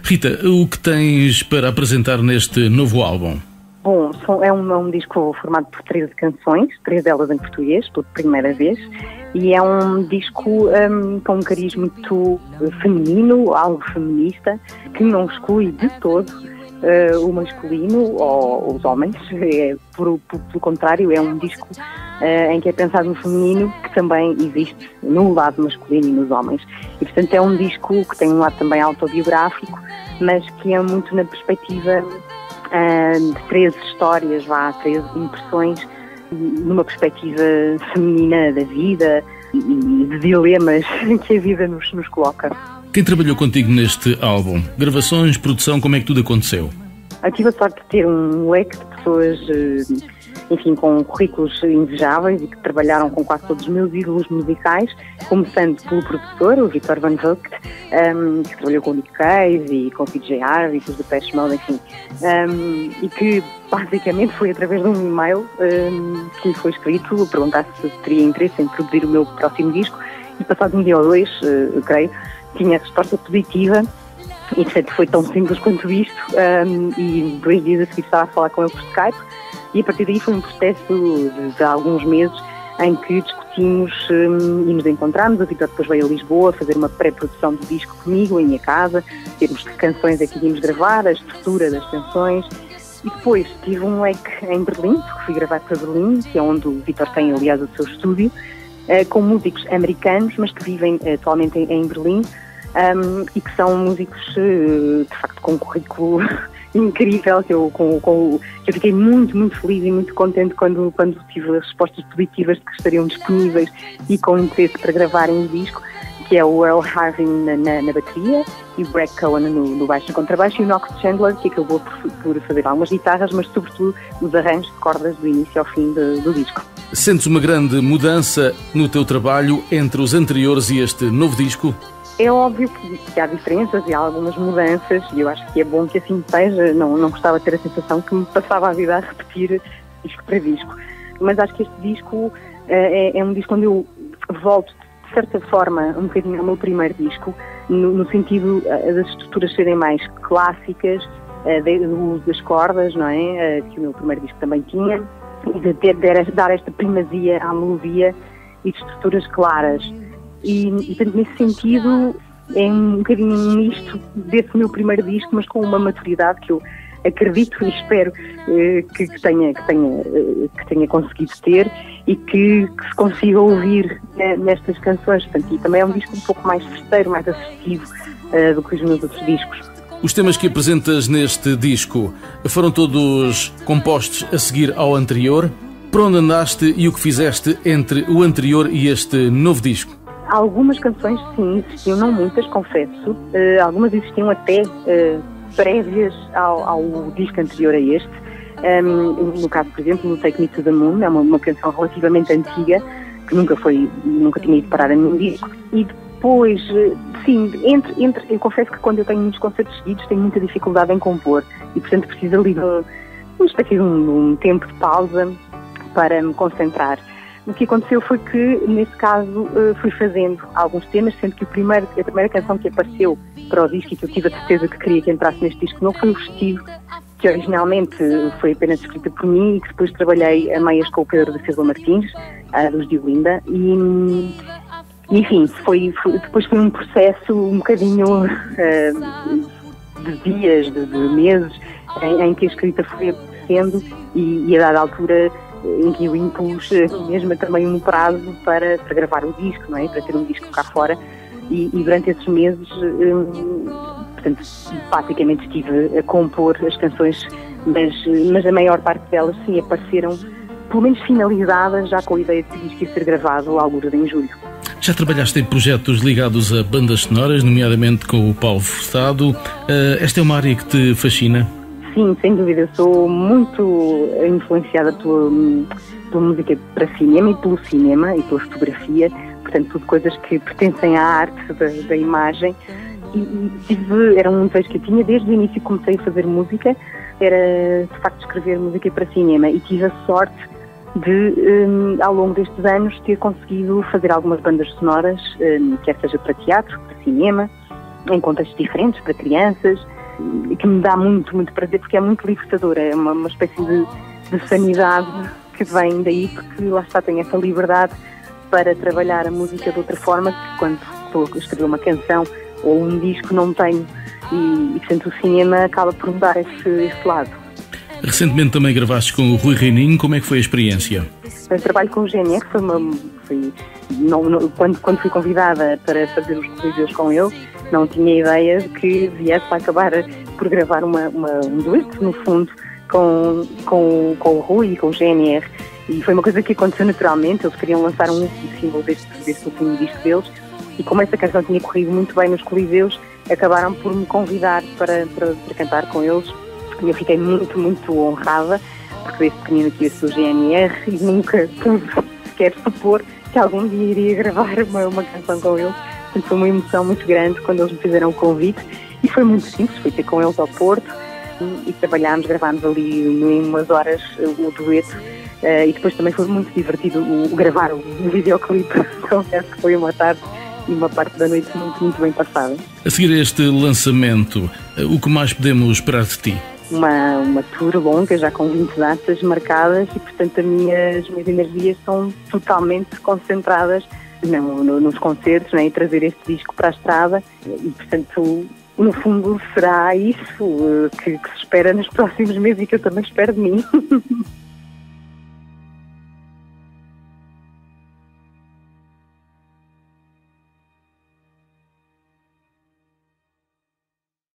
Rita, o que tens para apresentar neste novo álbum? Bom, é um disco formado por 13 canções, 3 delas em português, pela primeira vez, e é um disco com um cariz muito feminino, algo feminista, que não exclui de todo o masculino ou os homens. Pelo contrário, é um disco em que é pensado no feminino, que também existe no lado masculino e nos homens. E, portanto, é um disco que tem um lado também autobiográfico, mas que é muito na perspectiva de 13 histórias, 13 impressões, numa perspectiva feminina da vida e de dilemas que a vida nos coloca. Quem trabalhou contigo neste álbum? Gravações, produção, como é que tudo aconteceu? Eu tive a sorte de ter um leque de pessoas, enfim, com currículos invejáveis e que trabalharam com quase todos os meus ídolos musicais, começando pelo produtor, o Victor Van Vogt, que trabalhou com o Nick Cave e com o PJ Harvey, com os Depeche Mode, enfim, e que basicamente foi através de um e-mail que lhe foi escrito a perguntar se teria interesse em produzir o meu próximo disco, e passado um dia ou dois, eu creio, tinha a resposta positiva. E, portanto, foi tão simples quanto isto, e 2 dias a seguir estava a falar com ele por Skype, e a partir daí foi um processo de alguns meses em que discutimos e nos encontramos. O Victor depois veio a Lisboa fazer uma pré-produção do disco comigo, em minha casa, termos que canções é que íamos gravar, a estrutura das canções, e depois tive um leque em Berlim, porque fui gravar para Berlim, que é onde o Victor tem, aliás, o seu estúdio, com músicos americanos, mas que vivem atualmente em Berlim, e que são músicos de facto com um currículo incrível, que eu fiquei muito, muito feliz e muito contente quando tive as respostas positivas de que estariam disponíveis e com interesse para gravarem o disco, que é o Earl Harvey na bateria e o Greg Cohen no baixo e contrabaixo, e o Knox Chandler, que acabou por fazer algumas guitarras, mas sobretudo os arranjos de cordas do início ao fim do disco. Sentes uma grande mudança no teu trabalho entre os anteriores e este novo disco? É óbvio que há diferenças e há algumas mudanças, e eu acho que é bom que assim seja. Não gostava de ter a sensação que me passava a vida a repetir disco para disco. Mas acho que este disco é um disco onde eu volto, de certa forma, um bocadinho ao meu primeiro disco, no sentido das estruturas serem mais clássicas, do uso das cordas, não é? Que o meu primeiro disco também tinha, e de dar esta primazia à melodia e de estruturas claras. E portanto, nesse sentido, é um bocadinho um misto desse meu primeiro disco, mas com uma maturidade que eu acredito e espero que tenha conseguido ter, e que se consiga ouvir nestas canções. Portanto, e também é um disco um pouco mais festeiro, mais assertivo do que os meus outros discos. Os temas que apresentas neste disco foram todos compostos a seguir ao anterior? Por onde andaste e o que fizeste entre o anterior e este novo disco? Algumas canções, sim, existiam, não muitas, confesso. Algumas existiam até prévias ao disco anterior a este. No caso, por exemplo, no Take Me to the Moon, é uma canção relativamente antiga, que nunca tinha ido parar a nenhum disco. E depois, sim, eu confesso que quando eu tenho muitos concertos seguidos, tenho muita dificuldade em compor, e portanto preciso ali de uma espécie de um tempo de pausa para me concentrar. O que aconteceu foi que, nesse caso, fui fazendo alguns temas, sendo que a primeira canção que apareceu para o disco e que eu tive a certeza que queria que entrasse neste disco não foi o Vestido, que originalmente foi apenas escrita por mim e que depois trabalhei a meias com o Pedro da Silva Martins, dos Diolinda, e enfim, depois foi um processo um bocadinho de dias, de meses, em que a escrita foi acontecendo, e a dada altura em que eu impus a mim mesma também um prazo para gravar o disco, não é? Para ter um disco cá fora, e durante esses meses, portanto, basicamente estive a compor as canções, mas a maior parte delas, sim, apareceram, pelo menos finalizadas, já com a ideia de que o disco ia ser gravado à altura de em julho. Já trabalhaste em projetos ligados a bandas sonoras, nomeadamente com o Paulo Furtado. Esta é uma área que te fascina? Sim, sem dúvida. Eu sou muito influenciada pela música para cinema e pelo cinema e pela fotografia, portanto, tudo coisas que pertencem à arte da imagem. Era um desejo que eu tinha desde o início que comecei a fazer música, era de facto escrever música para cinema, e tive a sorte de, ao longo destes anos, ter conseguido fazer algumas bandas sonoras, quer seja para teatro, para cinema, em contextos diferentes, para crianças, que me dá muito, muito prazer, porque é muito libertadora, é uma espécie de sanidade que vem daí, porque lá está, tenho essa liberdade para trabalhar a música de outra forma, que quando estou a escrever uma canção ou um disco não tenho, e portanto o cinema acaba por me dar esse lado. Recentemente também gravaste com o Rui Reininho, como é que foi a experiência? O trabalho com o GNR quando fui convidada para fazer os coliseus com ele, não tinha ideia de que viesse a acabar por gravar um dueto, no fundo, com o Rui e com o GNR. E foi uma coisa que aconteceu naturalmente. Eles queriam lançar um último single deste último disco deles, e como essa canção tinha corrido muito bem nos coliseus, acabaram por me convidar para cantar com eles, e eu fiquei muito, muito honrada, porque desde pequenina tive o GNR e nunca pude sequer supor que algum dia iria gravar uma canção com eles. Portanto, foi uma emoção muito grande quando eles me fizeram o convite, e foi muito simples, fui ter com eles ao Porto e gravámos ali em umas horas o dueto, e depois também foi muito divertido gravar o videoclipe. Confesso que foi uma tarde e uma parte da noite muito, muito bem passada. A seguir a este lançamento, o que mais podemos esperar de ti? Uma tour longa, já com 20 datas marcadas, e portanto as minhas energias estão totalmente concentradas nos concertos, né, e trazer este disco para a estrada, e portanto no fundo será isso que se espera nos próximos meses, e que eu também espero de mim.